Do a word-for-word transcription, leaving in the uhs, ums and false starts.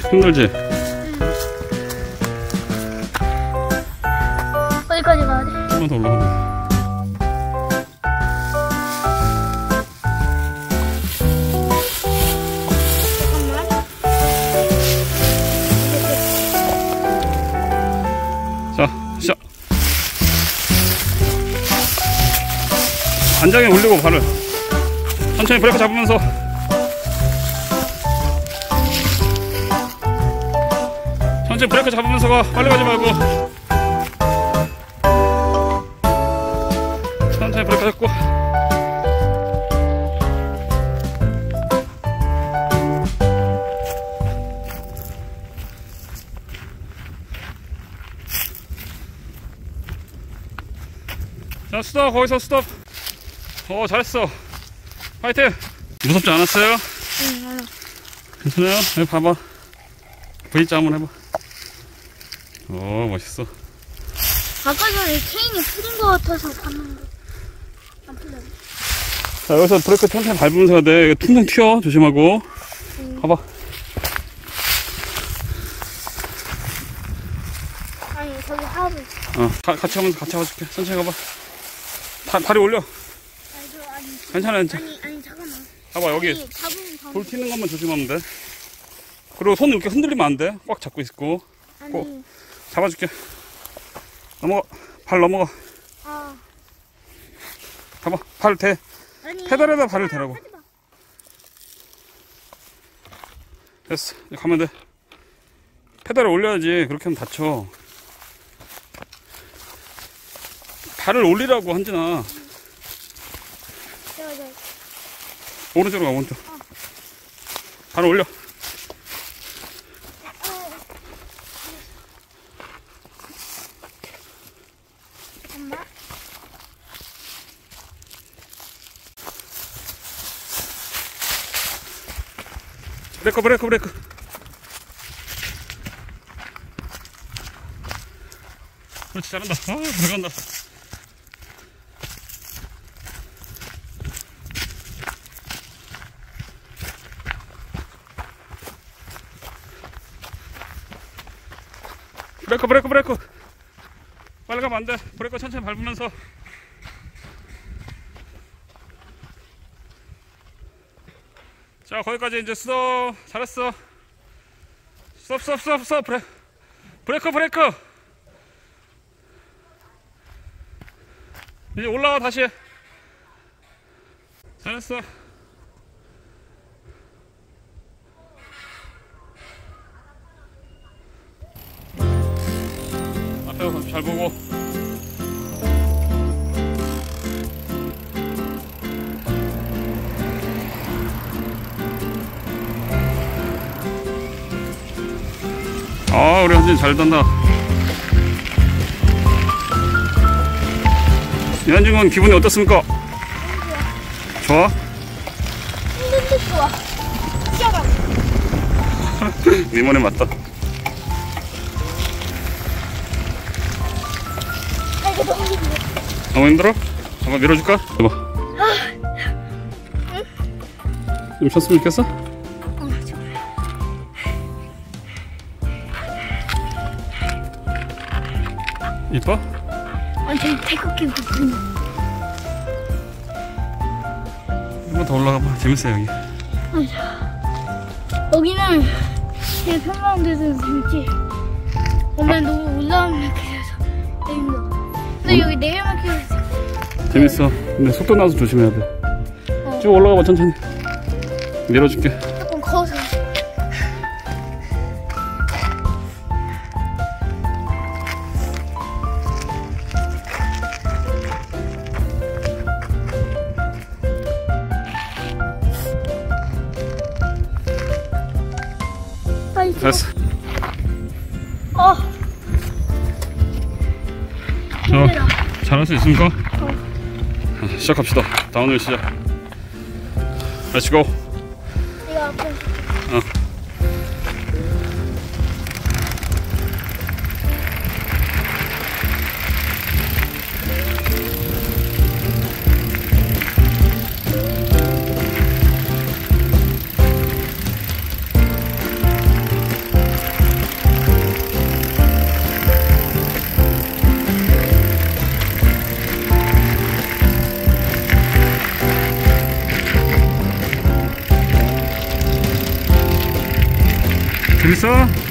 힘들지? 어디까지 가야 돼? 조금만 더 올라가면 돼. 자, 시작. 안장에 올리고 발을 천천히 브레이크 잡으면서 천천히 브레이크 잡으면서 가. 빨리 가지 말고 천천히 브레이크 잡고. 자, 스톱. 거기서 스톱. 어, 잘했어. 파이팅. 무섭지 않았어요? 응, 알아. 괜찮아요? 여기 봐봐. V자 한번 해봐. 오, 멋있어. 아까 전에 체인이 풀린 것 같아서 봤는데 안 풀렸네. 자, 여기서 브레이크 천천히 밟으면서 가야 돼. 퉁퉁 튀어. 조심하고. 응. 봐봐. 아니, 저기 하부. 어, 가, 같이 가면서 같이 가줄게. 천천히 가봐. 다, 다리 올려. 아니, 저, 아니. 괜찮아, 괜찮아. 아니, 아니, 잠깐만. 봐봐, 여기. 아니, 잡으면 더. 돌 튀는 것만 조심하면 돼. 그리고 손 이렇게 흔들리면 안 돼. 꽉 잡고 있고. 아니. 꼭 잡아줄게. 넘어가. 발 넘어가. 아. 봐봐. 발 대. 아니. 페달에다 발을 대라고. 하지 마. 됐어. 이제 가면 돼. 페달을 올려야지. 그렇게 하면 다쳐. 발을 올리라고, 한진아. 저, 저. 오른쪽으로 가, 오른쪽. 발을 올려. 잠깐만. 브레이크, 브레이크, 브레이크. 그렇지, 잘한다. 아, 들어간다. 브레이크, 브레이크, 브레이크. 빨리 가면 안 돼. 브레이크 천천히 밟으면서. 자, 거기까지 이제 스톱. 잘했어. 스톱, 스톱, 스톱, 스톱. 브레, 브레이크, 브레이크. 이제 올라가, 다시. 잘했어. 앞에 잘 보고. 아, 우리 현진 잘 단다. 현진은 기분이 어떻습니까? 좋아? 힘든데 좋아. 시작하자. 네 말에 맞다. 아, 이거 너무 힘들어. 너무 힘들어? 한번 밀어줄까? 해봐. 좀 쉬었으면 좋겠어? 어, 좋아. 이뻐? 완전 태극기 부분. 한번 더 올라가봐. 재밌어 여기. 여기는 되게 평범한 데서 재밌지. 오늘 너무 올라오면 그래서 힘들어. 근데 여기 내려만 키워서 재밌어. 근데 속도 나서 조심해야 돼. 어. 쭉 올라가봐 천천히. 밀어줄게. 조금 커서. 됐어. 어. 자, 잘할 수 있습니까? 어. 시작합시다. 다운힐 시작. Let's go. 이거 앞에. 어. 재밌어?